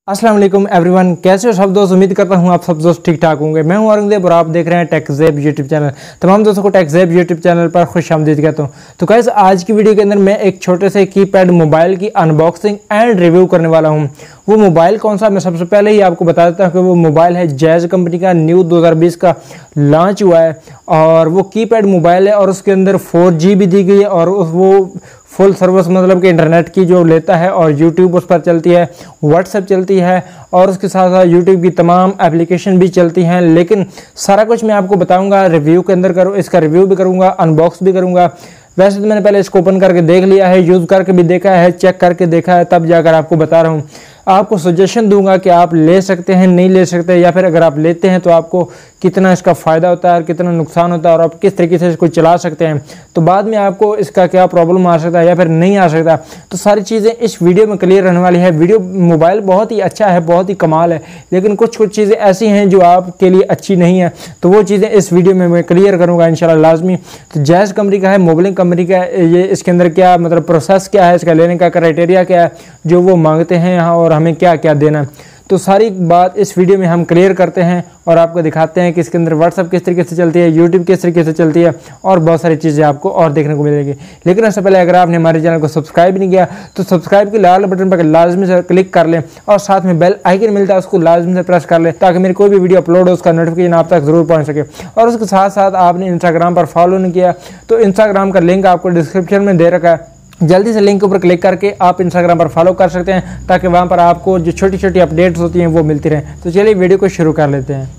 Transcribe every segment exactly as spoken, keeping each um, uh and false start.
अस्सलाम वालेकुम एवरीवन, कैसे हो सब दोस्त। उम्मीद करता हूँ आप सब दोस्त ठीक ठाक होंगे। मैं हूँ औरंगजेब और आप देख रहे हैं टेकजेब यूट्यूब चैनल। तमाम दोस्तों को टेकजेब यूट्यूब चैनल पर खुश आमदीद कहता हूँ। तो गाइस, आज की वीडियो के अंदर मैं एक छोटे से कीपैड मोबाइल की अनबॉक्सिंग एंड रिव्यू करने वाला हूँ। वो मोबाइल कौन सा, मैं सबसे पहले ही आपको बता देता हूँ कि वो मोबाइल है जैज़ कंपनी का, न्यू दो हज़ार बीस का लॉन्च हुआ है और वो कीपैड मोबाइल है और उसके अंदर फोर जी भी दी गई है और उस वो फुल सर्विस मतलब कि इंटरनेट की जो लेता है और यूट्यूब उस पर चलती है, व्हाट्सएप चलती है और उसके साथ साथ यूट्यूब की तमाम एप्लीकेशन भी चलती हैं। लेकिन सारा कुछ मैं आपको बताऊंगा, रिव्यू के अंदर करूँ, इसका रिव्यू भी करूंगा, अनबॉक्स भी करूंगा। वैसे तो मैंने पहले इसको ओपन करके देख लिया है, यूज़ करके भी देखा है, चेक करके देखा है, तब जाकर आपको बता रहा हूँ। आपको सजेशन दूंगा कि आप ले सकते हैं, नहीं ले सकते, या फिर अगर आप लेते हैं तो आपको कितना इसका फ़ायदा होता है और कितना नुकसान होता है और आप किस तरीके से इसको चला सकते हैं। तो बाद में आपको इसका क्या प्रॉब्लम आ सकता है या फिर नहीं आ सकता, तो सारी चीज़ें इस वीडियो में क्लियर रहने वाली है। वीडियो मोबाइल बहुत ही अच्छा है, बहुत ही कमाल है, लेकिन कुछ कुछ चीज़ें ऐसी हैं जो आपके लिए अच्छी नहीं है, तो वो चीज़ें इस वीडियो में मैं क्लियर करूँगा इंशाल्लाह लाजमी। तो जैज़ कंपनी का है, मोबाइलिंग कंपनी का, ये इसके अंदर क्या मतलब प्रोसेस क्या है, इसका लेने का क्राइटेरिया क्या है जो वो मांगते हैं यहाँ और हमें क्या क्या देना है, तो सारी बात इस वीडियो में हम क्लियर करते हैं और आपको दिखाते हैं कि इसके अंदर व्हाट्सअप किस तरीके से चलती है, यूट्यूब किस तरीके से चलती है और बहुत सारी चीज़ें आपको और देखने को मिलेगी। लेकिन उससे पहले अगर आपने हमारे चैनल को सब्सक्राइब नहीं किया तो सब्सक्राइब के लाल बटन पर लाजमी से क्लिक कर लें और साथ में बेल आइकन मिलता है उसको लाजमी से प्रेस कर लें ताकि मेरी कोई भी वीडियो अपलोड हो उसका नोटिफिकेशन आप तक जरूर पहुँच सके। और उसके साथ साथ आपने इंस्टाग्राम पर फॉलो नहीं किया तो इंस्टाग्राम का लिंक आपको डिस्क्रिप्शन में दे रखा है, जल्दी से लिंक के ऊपर क्लिक करके आप इंस्टाग्राम पर फॉलो कर सकते हैं ताकि वहां पर आपको जो छोटी छोटी अपडेट्स होती हैं वो मिलती रहें। तो चलिए वीडियो को शुरू कर लेते हैं।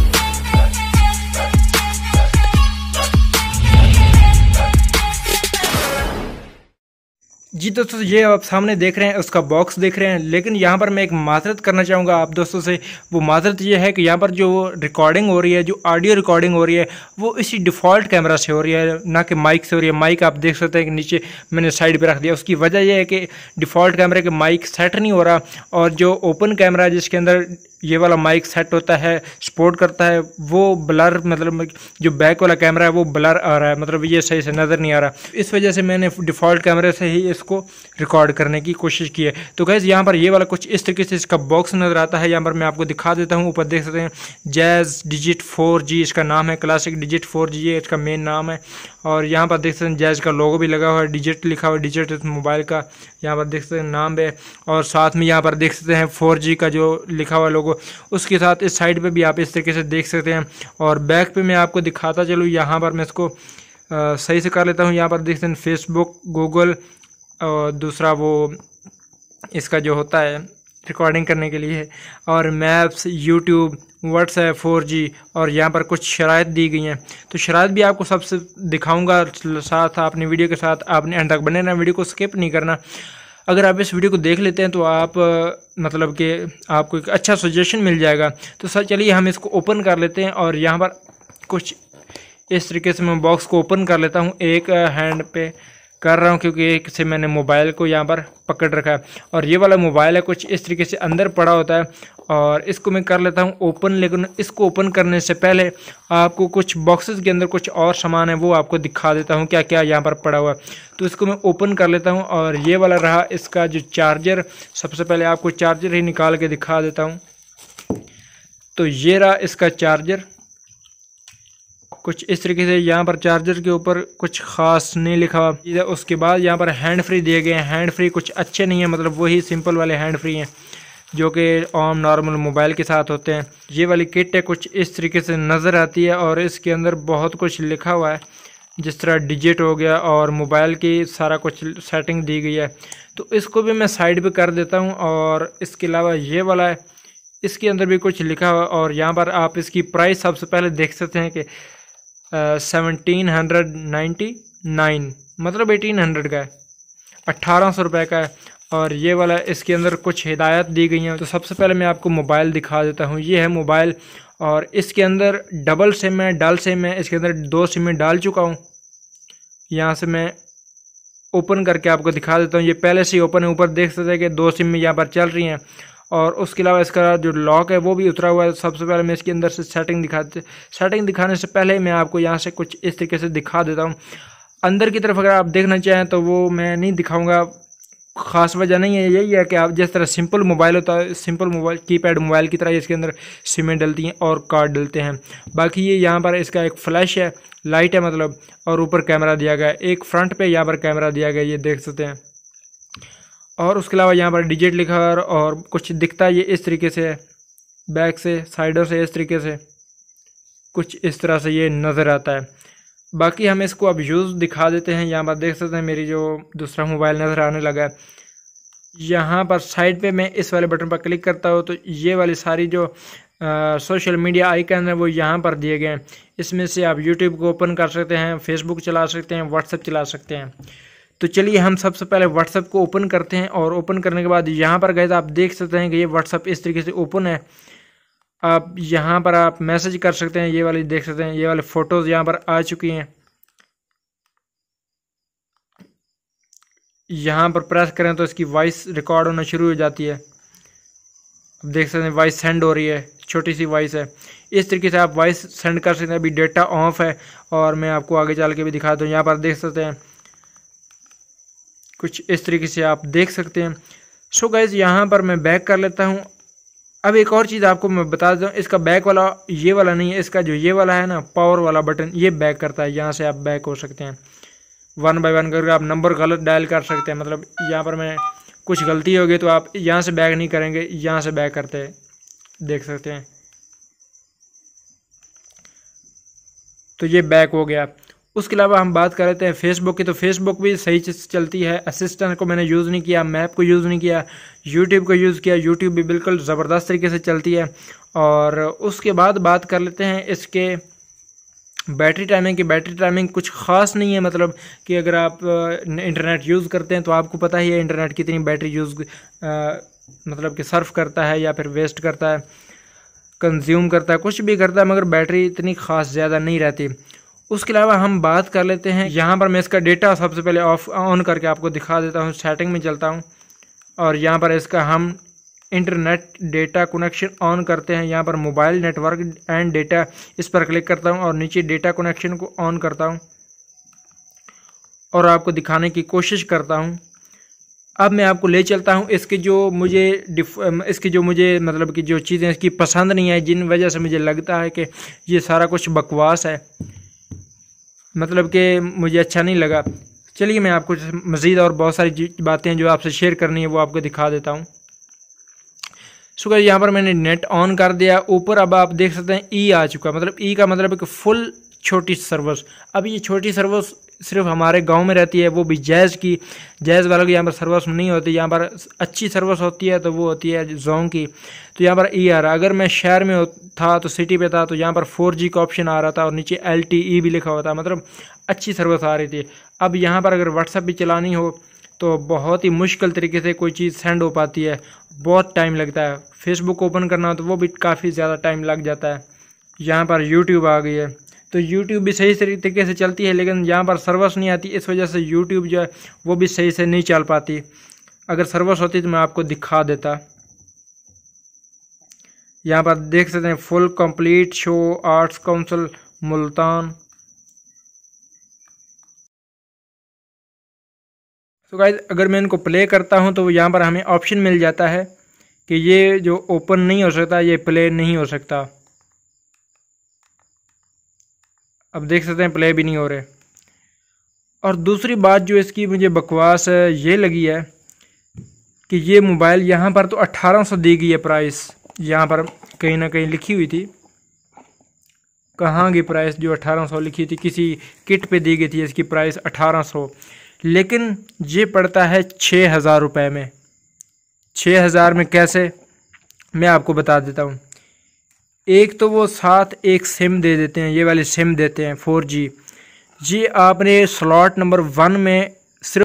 जी दोस्तों, ये आप सामने देख रहे हैं उसका बॉक्स देख रहे हैं, लेकिन यहाँ पर मैं एक माजरत करना चाहूँगा आप दोस्तों से। वो माजरत ये है कि यहाँ पर जो रिकॉर्डिंग हो रही है, जो ऑडियो रिकॉर्डिंग हो रही है, वो इसी डिफ़ॉल्ट कैमरा से हो रही है, ना कि माइक से हो रही है। माइक आप देख सकते हैं कि नीचे मैंने साइड पे रख दिया। उसकी वजह यह है कि डिफ़ॉल्ट कैमरे के माइक सेट नहीं हो रहा और जो ओपन कैमरा है जिसके अंदर ये वाला माइक सेट होता है, सपोर्ट करता है, वो ब्लर मतलब जो बैक वाला कैमरा है वो ब्लर आ रहा है, मतलब ये सही से नज़र नहीं आ रहा। इस वजह से मैंने डिफ़ॉल्ट कैमरे से ही इसको रिकॉर्ड करने की कोशिश की है। तो गाइस, यहाँ पर ये वाला कुछ इस तरीके से इसका बॉक्स नज़र आता है। यहाँ पर मैं आपको दिखा देता हूँ, ऊपर देख सकते हैं जैज़ डिजिट फोर जी इसका नाम है, क्लासिक डिजिट फोर जी ये इसका मेन नाम है। और यहाँ पर देख सकते हैं जैज़ का लोगो भी लगा हुआ है, डिजिट लिखा हुआ है, डिजिट इस मोबाइल का यहाँ पर देख सकते हैं नाम है। और साथ में यहाँ पर देख सकते हैं फोर जी का जो लिखा हुआ लोगो, उसके साथ इस साइड पे भी आप इस तरीके से देख सकते हैं। और बैक पे मैं आपको दिखाता चलूँ, यहाँ पर मैं इसको आ, सही से कर लेता हूँ। यहाँ पर देख सकते हैं फेसबुक, गूगल और दूसरा वो इसका जो होता है रिकॉर्डिंग करने के लिए, और maps, YouTube, WhatsApp, four G, और यहाँ पर कुछ शराइत दी गई हैं। तो शराइत भी आपको सबसे दिखाऊंगा साथ आपने वीडियो के साथ, आपने एंड तक बने रहना, वीडियो को स्किप नहीं करना। अगर आप इस वीडियो को देख लेते हैं तो आप मतलब कि आपको एक अच्छा सजेशन मिल जाएगा। तो सर चलिए हम इसको ओपन कर लेते हैं और यहाँ पर कुछ इस तरीके से मैं बॉक्स को ओपन कर लेता हूँ। एक हैंड पे कर रहा हूँ क्योंकि एक से मैंने मोबाइल को यहाँ पर पकड़ रखा है और ये वाला मोबाइल है कुछ इस तरीके से अंदर पड़ा होता है और इसको मैं कर लेता हूँ ओपन। लेकिन इसको ओपन करने से पहले आपको कुछ बॉक्सेस के अंदर कुछ और सामान है वो आपको दिखा देता हूँ क्या क्या यहाँ पर पड़ा हुआ है। तो इसको मैं ओपन कर लेता हूँ और ये वाला रहा इसका जो चार्जर। सबसे पहले आपको चार्जर ही निकाल के दिखा देता हूँ। तो ये रहा इसका चार्जर, कुछ इस तरीके से। यहाँ पर चार्जर के ऊपर कुछ ख़ास नहीं लिखा हुआ। उसके बाद यहाँ पर हैंड फ्री दिए गए हैं। हैंड फ्री कुछ अच्छे नहीं है, मतलब वही सिंपल वाले हैंड फ्री हैं जो कि आम नॉर्मल मोबाइल के साथ होते हैं। ये वाली किट है कुछ इस तरीके से नज़र आती है और इसके अंदर बहुत कुछ लिखा हुआ है, जिस तरह डिजिट हो गया और मोबाइल की सारा कुछ सेटिंग दी गई है। तो इसको भी मैं साइड पे कर देता हूँ। और इसके अलावा ये वाला है, इसके अंदर भी कुछ लिखा हुआ और यहाँ पर आप इसकी प्राइस सबसे पहले देख सकते हैं कि सेवनटीन हंड्रेड नाइन्टी नाइन मतलब एटीन हंड्रेड का है, अट्ठारह सौ रुपये का है। और ये वाला इसके अंदर कुछ हिदायत दी गई हैं। तो सबसे पहले मैं आपको मोबाइल दिखा देता हूँ। ये है मोबाइल और इसके अंदर डबल सिम है, डल सिम है। इसके अंदर दो सिम में डाल चुका हूँ। यहाँ से मैं ओपन करके आपको दिखा देता हूँ। ये पहले से ही ओपन है, ऊपर देख सकते हैं कि दो सिम यहाँ पर चल रही हैं। और उसके अलावा इसका जो लॉक है वो भी उतरा हुआ है। सबसे पहले मैं इसके अंदर से सेटिंग दिखाते सेटिंग दिखाने से पहले मैं आपको यहाँ से कुछ इस तरीके से दिखा देता हूँ। अंदर की तरफ अगर आप देखना चाहें तो वो मैं नहीं दिखाऊंगा, ख़ास वजह नहीं है, यही है कि आप जिस तरह सिंपल मोबाइल होता है, सिंपल मोबाइल कीपैड मोबाइल की तरह इसके अंदर सिमें डलती हैं और कार्ड डलते हैं। बाकी ये यहाँ पर इसका एक फ्लैश है, लाइट है मतलब, और ऊपर कैमरा दिया गया है, एक फ्रंट पे यहाँ पर कैमरा दिया गया है, ये देख सकते हैं। और उसके अलावा यहाँ पर डिजिट लिखा है और कुछ दिखता है ये इस तरीके से, बैक से साइडों से इस तरीके से कुछ इस तरह से ये नज़र आता है। बाकी हम इसको अब यूज़ दिखा देते हैं। यहाँ पर देख सकते हैं मेरी जो दूसरा मोबाइल नज़र आने लगा है। यहाँ पर साइड पे मैं इस वाले बटन पर क्लिक करता हूँ तो ये वाली सारी जो सोशल मीडिया आइकन है वो यहाँ पर दिए गए हैं। इसमें से आप यूट्यूब को ओपन कर सकते हैं, फेसबुक चला सकते हैं, व्हाट्सएप चला सकते हैं। तो चलिए हम सबसे पहले व्हाट्सएप को ओपन करते हैं और ओपन करने के बाद यहाँ पर गए तो आप देख सकते हैं कि ये व्हाट्सएप इस तरीके से ओपन है। आप यहाँ पर आप मैसेज कर सकते हैं, ये वाली देख सकते हैं, ये वाले फ़ोटोज़ यहाँ पर आ चुकी हैं। यहाँ पर प्रेस करें तो इसकी वॉइस रिकॉर्ड होना शुरू हो जाती है। अब देख सकते हैं वॉइस सेंड हो रही है, छोटी सी वॉइस है। इस तरीके से आप वॉइस सेंड कर सकते हैं। अभी डेटा ऑफ है और मैं आपको आगे चल के भी दिखाता हूँ। यहाँ पर देख सकते हैं कुछ इस तरीके से आप देख सकते हैं। सो गाइस यहाँ पर मैं बैक कर लेता हूँ। अब एक और चीज़ आपको मैं बता दूँ, इसका बैक वाला ये वाला नहीं है, इसका जो ये वाला है ना पावर वाला बटन, ये बैक करता है। यहाँ से आप बैक हो सकते हैं वन बाय वन करके। आप नंबर गलत डायल कर सकते हैं, मतलब यहाँ पर मैं कुछ गलती हो गई तो आप यहाँ से बैक नहीं करेंगे, यहाँ से बैक करते हैं, देख सकते हैं। तो ये बैक हो गया। उसके अलावा हम बात कर लेते हैं फेसबुक की। तो फेसबुक भी सही चलती है। असिस्टेंट को मैंने यूज़ नहीं किया, मैप को यूज़ नहीं किया, यूट्यूब को यूज़ किया। यूट्यूब भी बिल्कुल ज़बरदस्त तरीके से चलती है। और उसके बाद बात कर लेते हैं इसके बैटरी टाइमिंग की। बैटरी टाइमिंग कुछ ख़ास नहीं है, मतलब कि अगर आप इंटरनेट यूज़ करते हैं तो आपको पता ही है इंटरनेट कितनी बैटरी यूज़ मतलब कि सर्व करता है या फिर वेस्ट करता है, कंज्यूम करता है, कुछ भी करता है, मगर बैटरी इतनी ख़ास ज़्यादा नहीं रहती। उसके अलावा हम बात कर लेते हैं, यहाँ पर मैं इसका डेटा सबसे पहले ऑफ ऑन करके आपको दिखा देता हूँ। सेटिंग में चलता हूँ और यहाँ पर इसका हम इंटरनेट डेटा कनेक्शन ऑन करते हैं। यहाँ पर मोबाइल नेटवर्क एंड डेटा, इस पर क्लिक करता हूँ और नीचे डेटा कनेक्शन को ऑन करता हूँ और आपको दिखाने की कोशिश करता हूँ। अब मैं आपको ले चलता हूँ इसके जो मुझे इसकी जो मुझे मतलब कि जो चीज़ें इसकी पसंद नहीं है, जिन वजह से मुझे लगता है कि ये सारा कुछ बकवास है, मतलब कि मुझे अच्छा नहीं लगा। चलिए मैं आपको मज़ीद और बहुत सारी बातें जो आपसे शेयर करनी है वो आपको दिखा देता हूँ। सो गाइस यहाँ पर मैंने नेट ऑन कर दिया। ऊपर अब आप देख सकते हैं ई आ चुका, मतलब ई का मतलब है कि फुल छोटी सर्विस। अब ये छोटी सर्विस सिर्फ हमारे गांव में रहती है, वो भी जैज़ की। जैज़ वालों की यहाँ पर सर्विस नहीं होती। यहाँ पर अच्छी सर्विस होती है तो वो होती है जोंग की। तो यहाँ पर ई आ रहा है। अगर मैं शहर में था तो सिटी पे था तो यहाँ पर फोर जी का ऑप्शन आ रहा था और नीचे एल टी ई भी लिखा हुआ था, मतलब अच्छी सर्विस आ रही थी। अब यहाँ पर अगर व्हाट्सएप भी चलानी हो तो बहुत ही मुश्किल तरीके से कोई चीज़ सेंड हो पाती है, बहुत टाइम लगता है। फेसबुक ओपन करना हो तो वो भी काफ़ी ज़्यादा टाइम लग जाता है। यहाँ पर यूट्यूब आ गई है तो यूट्यूब भी सही तरीके से चलती है, लेकिन यहाँ पर सर्विस नहीं आती, इस वजह से यूट्यूब जो है वो भी सही से नहीं चल पाती। अगर सर्विस होती तो मैं आपको दिखा देता। यहाँ पर देख सकते हैं full complete show arts council Multan. तो गाइस अगर मैं इनको प्ले करता हूँ तो यहाँ पर हमें ऑप्शन मिल जाता है कि ये जो ओपन नहीं हो सकता, ये प्ले नहीं हो सकता। अब देख सकते हैं प्ले भी नहीं हो रहे। और दूसरी बात जो इसकी मुझे बकवास है ये लगी है कि ये मोबाइल यहाँ पर तो अट्ठारह सौ दी गई है प्राइस, यहाँ पर कहीं ना कहीं लिखी हुई थी। कहाँ की प्राइस जो अट्ठारह सौ लिखी थी, किसी किट पे दी गई थी इसकी प्राइस अट्ठारह सौ, लेकिन ये पड़ता है छः हज़ार रुपये में। छः हज़ार में कैसे, मैं आपको बता देता हूँ। एक तो वो साथ एक सिम दे देते हैं, ये वाली सिम देते हैं फोर जी। जी आपने स्लॉट नंबर वन में सिर्फ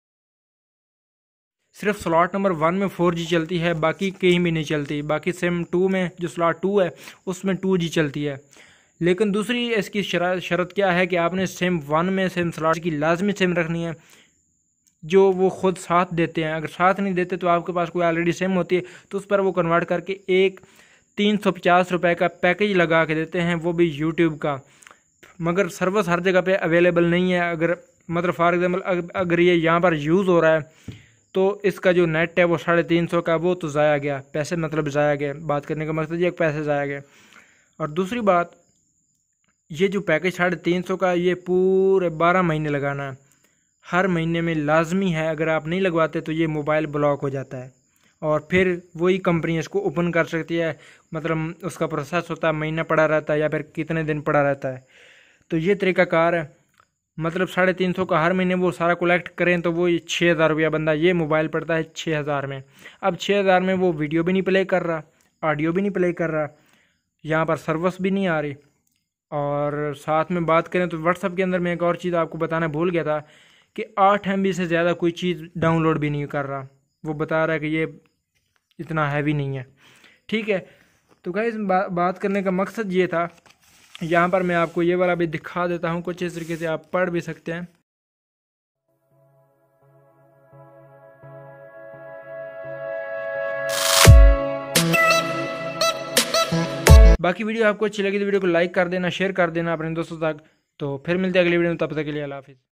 सिर्फ स्लॉट नंबर वन में फोर जी चलती है, बाकी कहीं भी नहीं चलती। बाकी सिम टू में जो स्लॉट टू है उसमें टू जी चलती है। लेकिन दूसरी इसकी शर्त क्या है कि आपने सिम वन में सिम स्लॉट की लाजमी सिम रखनी है, जो वो ख़ुद साथ देते हैं। अगर साथ नहीं देते तो आपके पास कोई ऑलरेडी सिम होती है तो उस पर वो कन्वर्ट करके एक तीन सौ पचास रुपये का पैकेज लगा के देते हैं, वो भी यूट्यूब का। मगर सर्विस हर जगह पे अवेलेबल नहीं है। अगर मतलब फॉर एग्जांपल अगर ये यहाँ पर यूज़ हो रहा है तो इसका जो नेट है वो साढ़े तीन सौ का, वो तो ज़ाया गया, पैसे मतलब ज़ाया गए। बात करने का मकसद ये पैसे ज़ाया गए। और दूसरी बात, ये जो पैकेज साढ़े तीन सौ का, ये पूरे बारह महीने लगाना है। हर महीने में लाजमी है, अगर आप नहीं लगवाते तो ये मोबाइल ब्लॉक हो जाता है और फिर वही कंपनी इसको ओपन कर सकती है। मतलब उसका प्रोसेस होता है, महीना पड़ा रहता है या फिर कितने दिन पड़ा रहता है। तो ये तरीक़ाकार है। मतलब साढ़े तीन सौ का हर महीने वो सारा कलेक्ट करें तो वो छः हज़ार रुपया बंदा ये मोबाइल पड़ता है छः हज़ार में। अब छः हज़ार में वो वीडियो भी नहीं प्ले कर रहा, ऑडियो भी नहीं प्ले कर रहा, यहाँ पर सर्विस भी नहीं आ रही। और साथ में बात करें तो व्हाट्सएप के अंदर मैं एक और चीज़ आपको बताना भूल गया था कि आठ एम बी से ज़्यादा कोई चीज़ डाउनलोड भी नहीं कर रहा। वो बता रहा है कि ये इतना हैवी नहीं है। ठीक है, तो गाइस बा, बात करने का मकसद ये था। यहाँ पर मैं आपको ये वाला भी दिखा देता हूँ, कुछ इस तरीके से आप पढ़ भी सकते हैं। बाकी वीडियो आपको अच्छी लगी तो वीडियो को लाइक कर देना, शेयर कर देना अपने दोस्तों तक। तो फिर मिलते हैं अगली वीडियो में, तब तक के लिए अल्लाह हाफिज़।